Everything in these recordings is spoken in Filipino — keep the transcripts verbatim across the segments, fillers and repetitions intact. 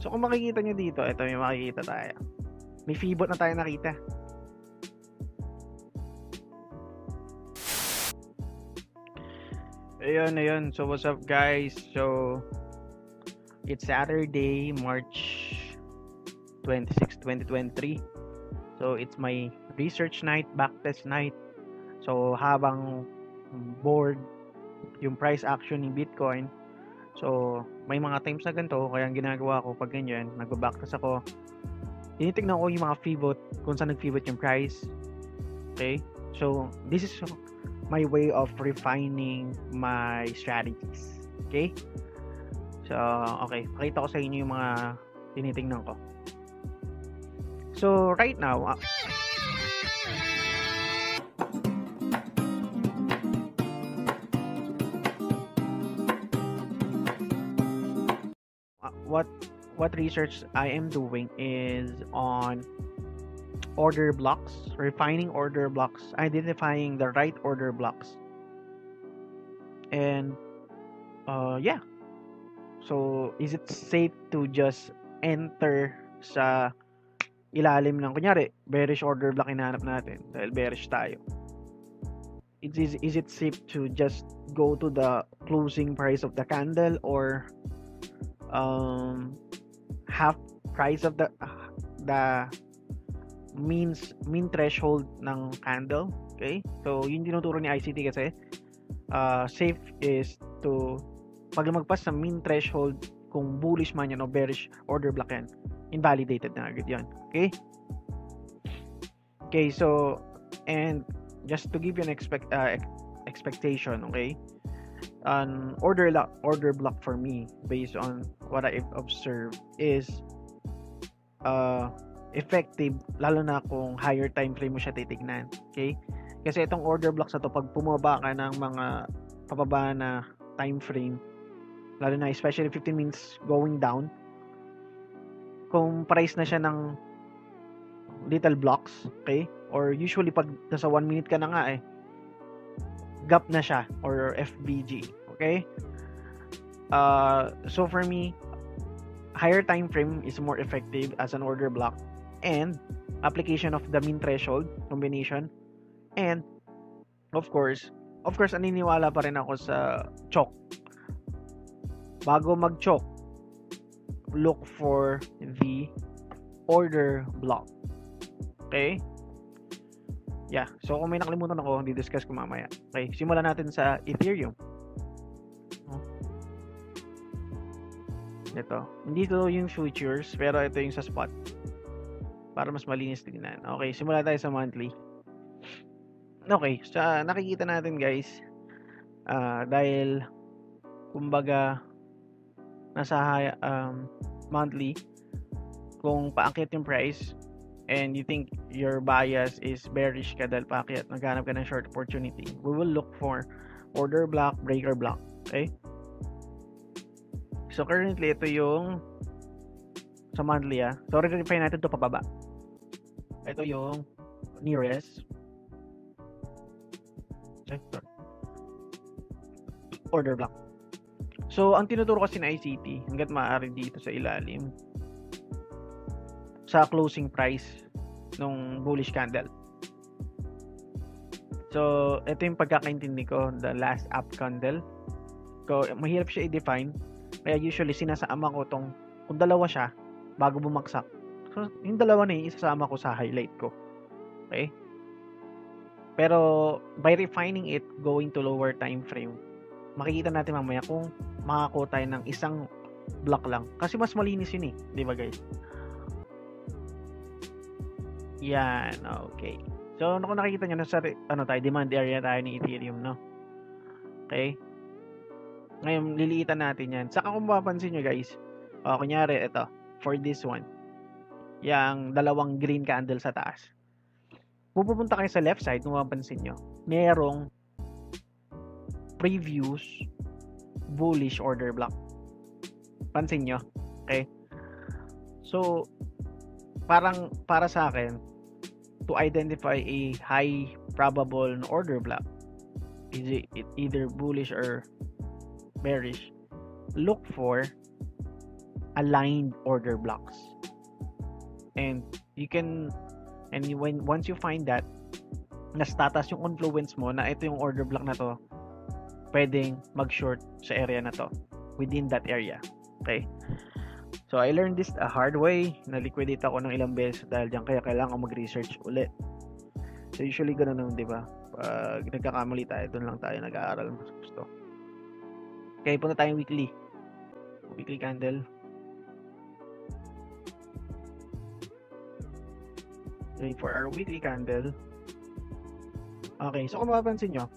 So kung makikita nyo dito, ito may makikita tayo. May pivot na tayo nakita. Ayun, ayun. So what's up guys? So it's Saturday, March twenty-sixth, twenty twenty-three. So it's my research night, backtest night. So habang board yung price action ni Bitcoin, so may mga times na ganito, kaya ang ginagawa ko pag ganyan, nagba-backtest ako, tinitignan ko yung mga pivot, kung saan nag-pivot yung price. Okay, so this is my way of refining my strategies. Okay, so okay, pakita ko sa inyo yung mga tinitingnan ko. So right now, uh, what what research I am doing is on order blocks, refining order blocks, identifying the right order blocks, and uh yeah, so is it safe to just enter sa ilalim ng, kunyari bearish order block hinahanap natin dahil bearish tayo, it is is it safe to just go to the closing price of the candle, or um half price of the uh, the means mean threshold ng candle. Okay, so yun tinuturo ni I C T kasi uh, safe is to pag magpas sa mean threshold, kung bullish man yan o bearish order block yan, invalidated na agad yan. Okay, okay, so and just to give you an expect uh, expectation, okay, an order lock order block for me based on what I've observed is uh effective, lalo na kung higher time frame mo siya titignan. Okay, kasi itong order blocks na to, pag pumaba ka ng mga pababa na time frame, lalo na especially fifteen minutes going down, kung price na siya ng little blocks, okay, or usually pag nasa one minute ka na nga eh, gap na siya, or F B G. Okay, uh, so for me, higher time frame is more effective as an order block, and application of the mean threshold combination, and of course of course naniniwala pa rin ako sa choke. Bago mag choke, look for the order block. Okay, yeah, so kung may nakalimutan ako, di-discuss ko mamaya. Okay, simulan natin sa Ethereum. Ito, hindi to yung futures, pero ito yung sa spot, para mas malinis tingnan. Okay, simula tayo sa monthly. Okay, sa nakikita natin guys, uh, dahil kumbaga nasa high, um, monthly, kung paakyat yung price and you think your bias is bearish ka dahil paakyat, naghanap ka ng short opportunity, we will look for order block, breaker block. Okay, so currently ito yung sa monthly, ah. So re-refine natin to pababa. Ito yung nearest order block. So ang tinuturo kasi ng I C T, hangga't maaari dito sa ilalim, sa closing price nung bullish candle. So ito yung pagkakaintindi ko, the last up candle. So mahirap siya i-define, kaya usually sinasama ko tong, kung dalawa siya bago bumagsak, so yung dalawa na yung isasama ko sa highlight ko. Okay, pero by refining it going to lower time frame, makikita natin mamaya kung makakuha tayo ng isang block lang, kasi mas malinis yun eh, di ba guys? Yan, okay. So kung nakikita nyo, nasa ano tayo, demand area tayo ni Ethereum, no? Okay, ngayon liliitan natin yan. Saka kung mapapansin nyo guys, o kunyari ito, for this one, yung dalawang green candle sa taas, pupunta kayo sa left side, kung mapapansin nyo, merong previous bullish order block. Pansin nyo? Okay, so parang para sa akin, to identify a high probable order block, is it either bullish or bearish, look for aligned order blocks. And you can, and when once you find that, na status yung confluence mo na ito yung order block na to, pwedeng mag-short sa area na to, within that area. Okay? So, I learned this a hard way. Na-liquidate ako ng ilang beses dahil dyan, kaya kailangan ko mag-research ulit. So, usually ganun naman, di ba? Pag nagkakamali tayo, doon lang tayo nag-aaral mas gusto. Okay, punta tayong weekly. Weekly candle. Okay, for our weekly candle. Okay, so kung mapapansin nyo,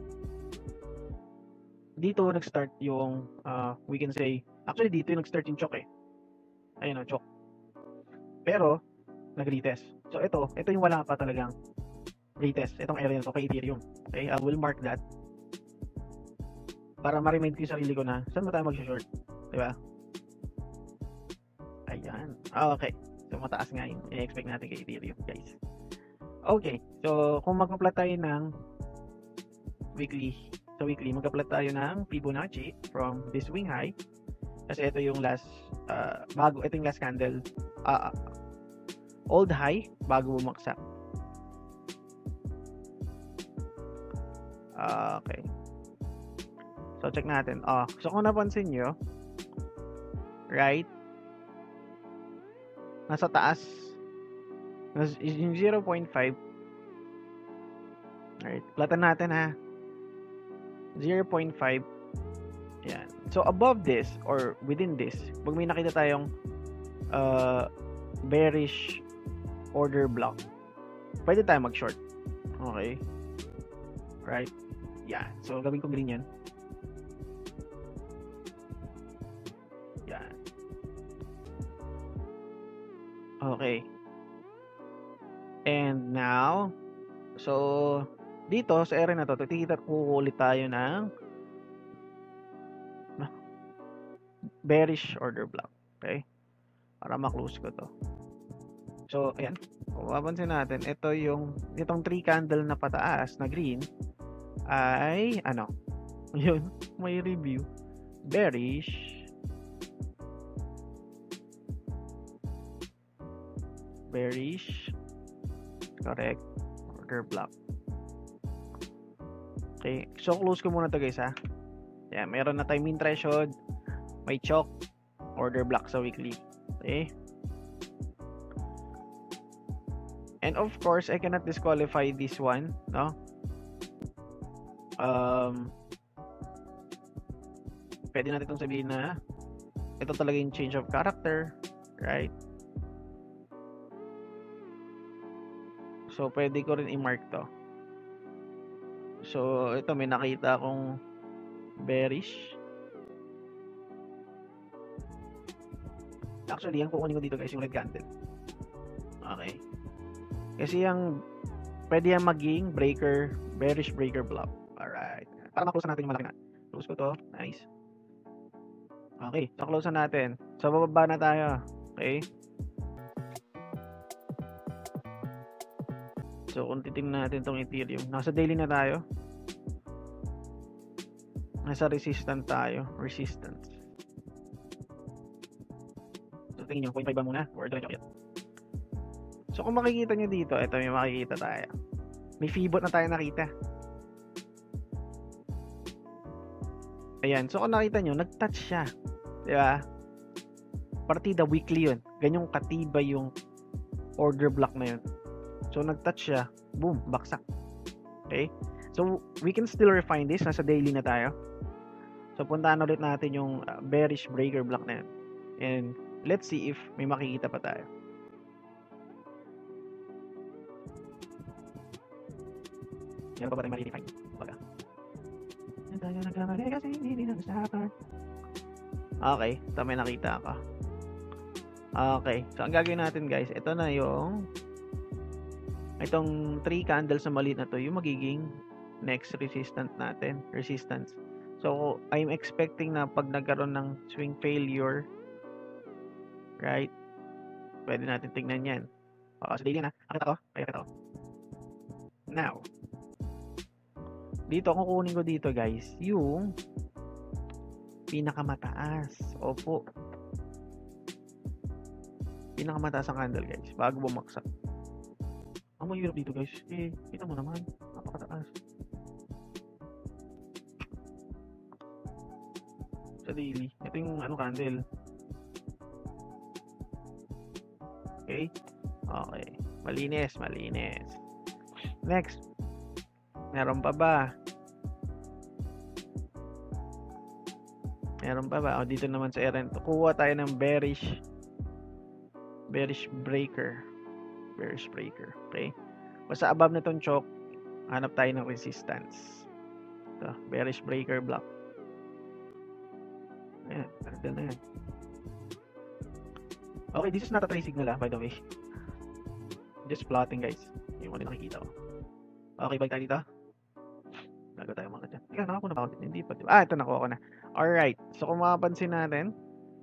dito nag-start yung, uh, we can say, actually dito yung nag-start yung chok eh. Ayun o, chok. Pero, nag-retest. So, ito, ito yung wala pa talagang retest. Itong area na to kay Ethereum. Okay, I will mark that. Para ma-remind ko yung sarili ko na, saan ba tayo mag-short? Diba? Ayan. Okay. So, mataas nga yung i-expect natin kay Ethereum, guys. Okay. So, kung mag-plot tayo ng weekly, so weekly, mag-plot tayo ng Fibonacci from this swing high. Kasi ito yung last, uh, bago, ito yung last candle, uh, old high, bago bumaksak. Uh, okay. So, check natin. Oh, so, kung napansin nyo, right, nasa taas, yung zero point five, right, platan natin ha, zero point five, yan. So, above this, or within this, pag may nakita tayong uh, bearish order block, pwede tayo mag-short. Okay? Right? Yan. So, gawin ko green yan. Yan. Okay. And now, so, dito, sa area na to, titikita ko ulit tayo ng bearish order block. Okay? Para ma-close ko to. So, ayan. Kung mapapansin natin, ito yung, itong three candle na pataas na green ay, ano, yun, may review. Bearish. Bearish. Correct. Order block. Okay. So, close ko muna to guys ha. Ayan, meron na tayong mean threshold. May chalk, order block sa weekly. Okay? And of course, I cannot disqualify this one, no? Um, pwede natin itong sabihin na ito talaga yung change of character, right? So, pwede ko rin i-mark to. So, ito may nakita akong bearish. Actually, yung kukunin ko dito guys, yung red candle. Okay. Kasi yung pwede yung maging breaker, bearish breaker block. Alright. Para ma-close natin yung malaki na. Close ko to. Nice. Okay. So, close na natin. So, bababa na tayo. Okay. So, kung titingnan natin itong Ethereum. Nasa daily na tayo. Nasa resistance tayo. Resistance. Tingin nyo, zero point five ba muna? Or diretso kaya? So, kung makikita nyo dito, ito may makikita tayo. May Fibot na tayo nakita. Ayan. So, kung nakita nyo, nag-touch siya. Diba? Partida weekly yun. Ganyong katibay yung order block na yun. So, nag-touch siya. Boom. Baksak. Okay? So, we can still refine this. Nasa daily na tayo. So, puntaan ulit natin yung uh, bearish breaker block na yun. And, let's see if may makikita pa tayo. Yan pa ba tayo ma-refine? Baga. Okay. Ito may nakita ako. Okay. So, ang gagawin natin guys, ito na yung itong three candles na maliit na to, yung magiging next resistance natin. Resistance. So, I'm expecting na pag nagkaroon ng swing failure, right? Pwede natin tingnan yan. O, sa daily na. Nakita ko. Kaya kita ko. Now, dito, kung kukunin ko dito, guys, yung pinakamataas. Opo. Pinakamataas ang candle guys, bago bumaksak. Ang mahirap dito guys, eh, kita mo naman, napakataas. Sa daily, ito yung ano candle. Okay? Okay. Malinis, malinis. Next. Meron pa ba? Meron pa ba? O, dito naman sa errand. Kuha tayo ng bearish bearish breaker. Bearish breaker. Okay? Basta above na itong choke, hanap tayo ng resistance. Ito, bearish breaker block. Ayan, candle na yan. Okay, this is not a trade signal ah, by the way. Just plotting guys. Yung ano nakikita ko. Okay, balik tayo dito. Nago tayo mga dyan. Ika, nakakuha na ba ako? Hindi pa. Diba? Ah, ito nakuha ko na. Alright. So, kung makapansin natin,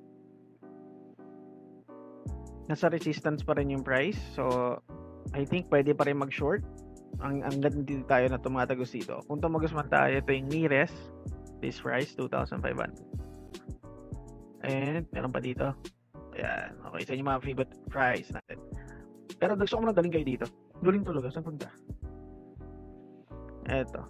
nasa resistance pa rin yung price. So, I think pwede pa rin mag-short. Ang, ang hindi tayo na tumatagos dito. Kung tumagos man tayo, ito yung nearest. This price, two thousand five hundred. And, meron pa dito. Ayan. Okay, so yung mga favorite price natin. Pero gusto ko muna galing kayo dito. Galing talaga. Saan punta? Eto.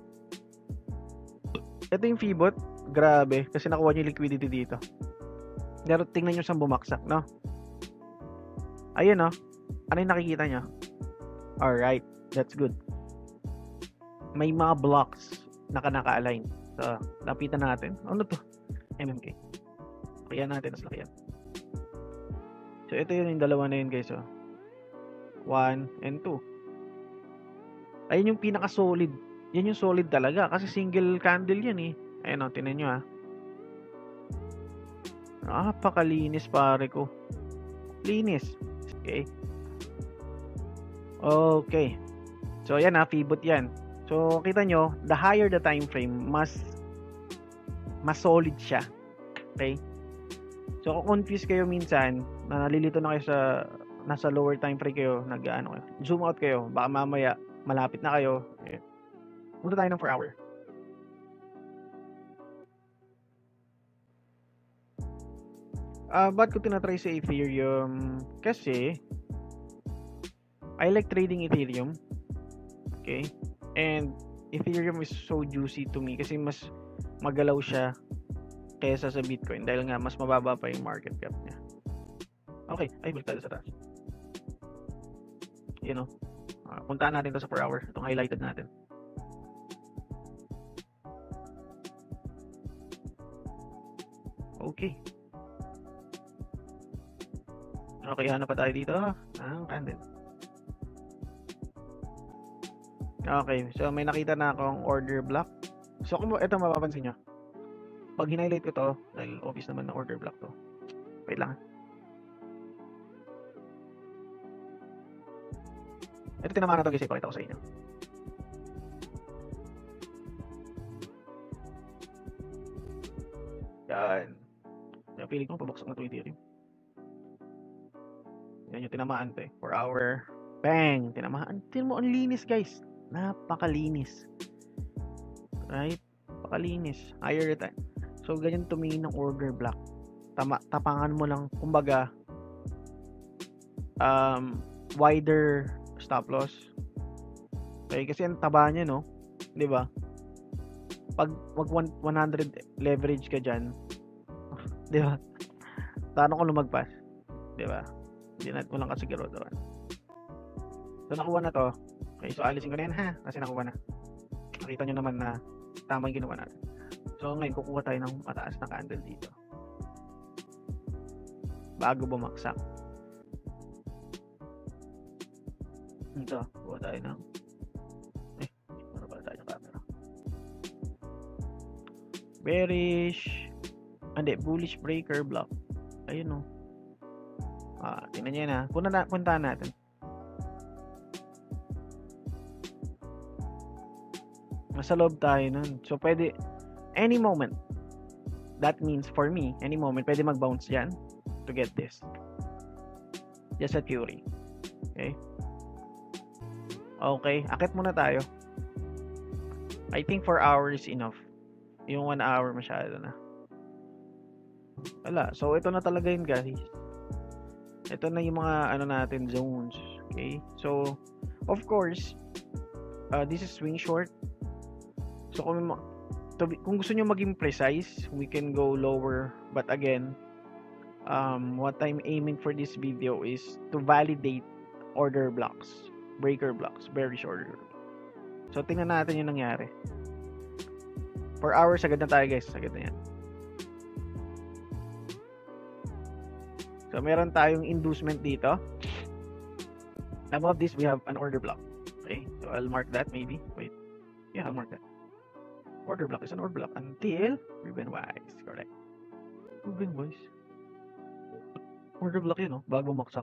Ito yung Fibot. Grabe. Kasi nakuha nyo yung liquidity dito. Pero tingnan nyo saan bumaksak, no? Ayun, no? Ano yung nakikita nyo? Alright. That's good. May mga blocks na naka-align. So, lapitan natin. Ano to? M M K. Kaya natin. Mas laki yan. So, ito yun yung dalawa na yun, guys. Oh. one and two. Ayun yung pinaka-solid. Yan yung solid talaga. Kasi single candle yan eh. Ayun o, tinan nyo ha. Napakalinis pare ko. Linis. Okay. Okay. So, yan ha. Fibot yan. So, kita nyo, the higher the time frame, mas mas solid siya. Okay? So, kung confused kayo minsan, na nalilito na kayo sa nasa lower time frame kayo, nag-ano kayo, zoom out kayo, baka mamaya malapit na kayo. Ayan. Punta tayo ng four hour. Uh, ba't ko tinatry sa Ethereum? Kasi I like trading Ethereum. Okay? And Ethereum is so juicy to me kasi mas magalaw siya kaysa sa Bitcoin dahil nga mas mababa pa yung market cap niya. Okay, ay balik tayo sa taas. You know, uh, puntaan natin to sa four hour. Itong highlighted natin. Okay. Okay, hanap pa tayo dito. Ah, candle. Okay, so may nakita na akong order block. So kung ito mapapansin nyo, pag hinighlight ko to, dahil obvious naman na order block to. Wait lang. Ito tinamaan na to guys, ipakita ko sa inyo. Yan. Yung feeling ko, pabuksak na ito Ethereum. Yan yung tinamaan to eh. four hour. Bang! Tinamaan. Tingnan mo, ang linis guys. Napakalinis. Right? Napakalinis. Higher time. So, ganyan tumingin ng order block. Tama, tapangan mo lang, kumbaga, um, wider stop loss. Okay, kasi ang taba niya, no? 'Di ba? Pag wag one hundred leverage ka diyan, 'di ba? Paano ko lumagpas? 'Di ba? Hindi natin ko lang kasiguraduhan. So nakuha na to. Okay, so alisin ko na yan ha, kasi nakuha na. Nakita nyo naman na tama yung ginawa natin. So ngayon kukuha tayo ng mataas na candle dito. Bago bumaksak. Ito, kuha tayo ng eh, para pala tayo ng camera. Bearish hindi, bullish breaker block. Ayun o. Ah, tingnan nyo na. Punta na, puntahan natin. Nasa loob tayo nun. So, pwede, any moment. That means, for me, any moment, pwede mag-bounce dyan to get this. Just a theory. Okay? Okay, akit muna tayo. I think four hours is enough. Yung one hour masyado na. Wala. So, ito na talaga yun, guys. Ito na yung mga ano natin zones. Okay? So, of course, uh, this is swing short. So, kung, to be, kung gusto nyo maging precise, we can go lower. But again, um, what I'm aiming for this video is to validate order blocks, breaker blocks, bearish order. So, tingnan natin yung nangyari. four hours, agad na tayo guys. Agad na yan. So, meron tayong inducement dito. Above this, we have an order block. Okay, so I'll mark that maybe. Wait. Yeah, I'll mark that. Order block is an order block until proven wise. Correct. Proven wise. Order block yun, no? Bago maksak.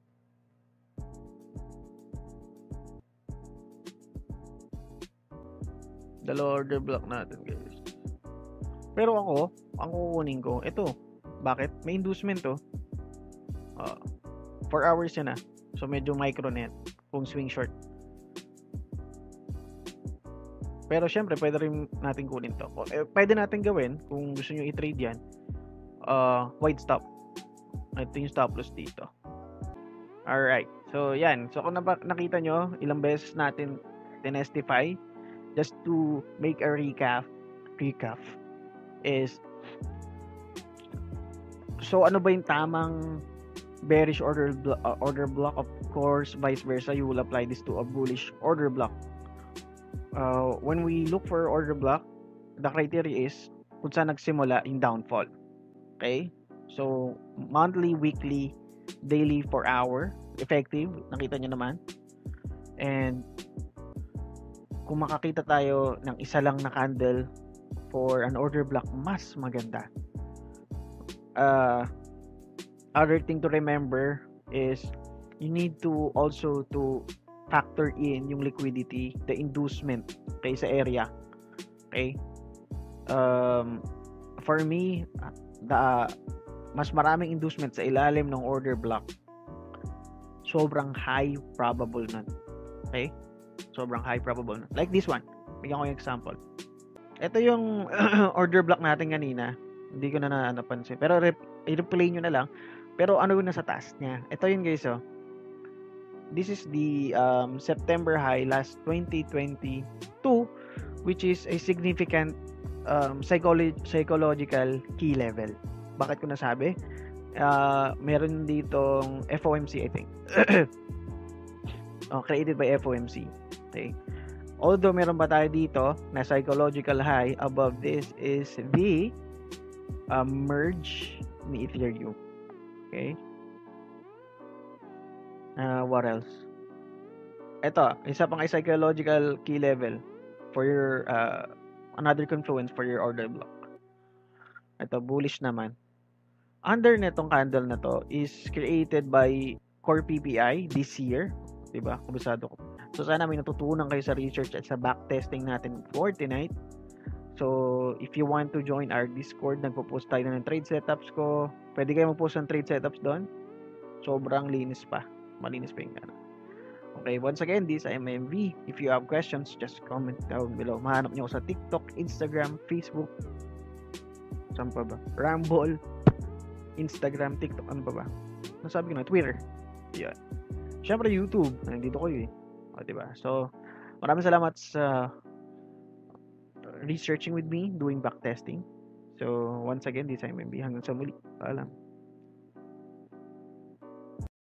Dalawa order block natin, guys. Pero ako, ang kukunin ko, ito. Bakit? May inducement to. Uh, four hours yan ah. So, medyo micro net kung swing short. Pero, syempre, pwede rin natin kunin to. Eh, pwede natin gawin, kung gusto nyo i-trade yan, uh, wide stop. Ito yung stop loss dito. Alright. So, yan. So, kung nakita nyo, ilang beses natin tinestify, just to make a recap, recap is, so ano ba yung tamang bearish order uh, order block? Of course, vice versa, you will apply this to a bullish order block. Uh, when we look for order block, the criteria is kung saan nagsimula yung downfall. Okay? So, monthly, weekly, daily, four hour, effective, nakita nyo naman. And kung makakita tayo ng isa lang na candle for an order block, mas maganda. Uh, other thing to remember is you need to also to factor in yung liquidity, the inducement, okay, sa area. Okay? Um, for me, the mas maraming inducement sa ilalim ng order block, sobrang high probable nun. Okay? Sobrang high probable na. Like this one. Bigyan ko yung example. Ito yung order block natin kanina. Hindi ko na na napansin. Pero i-replay nyo na lang. Pero ano yung nasa taas niya? Ito yun guys, oh. This is the um, September high last twenty twenty-two, which is a significant um, psycholo- psychological key level. Bakit ko nasabi? Uh, meron ditong F O M C, I think. Oh, created by F O M C. Okay. Although meron pa tayo dito na psychological high, above this is the uh, merge ni Ethereum. Okay. Uh, what else? Ito, isa pang psychological key level for your uh, another confluence for your order block. Ito, bullish naman. Under netong candle na to is created by Core P P I this year. Diba? Kubisado ko. So, sana may natutunan kayo sa research at sa backtesting natin for tonight. So, if you want to join our Discord, nagpo-post tayo ng trade setups ko. Pwede kayo mag-post ng trade setups doon. Sobrang linis pa. Malinis pa yung gana. Okay, once again, this is M M V. If you have questions, just comment down below. Mahanap nyo ako sa TikTok, Instagram, Facebook. Saan pa ba? Rumble, Instagram, TikTok, ano pa ba? Nasabi ko na, Twitter. Yan. Siyempre, YouTube. Nandito ko yun. O, diba? So, maraming salamat sa researching with me, doing backtesting. So, once again, this is M M B. Hanggang sa muli. Paalam.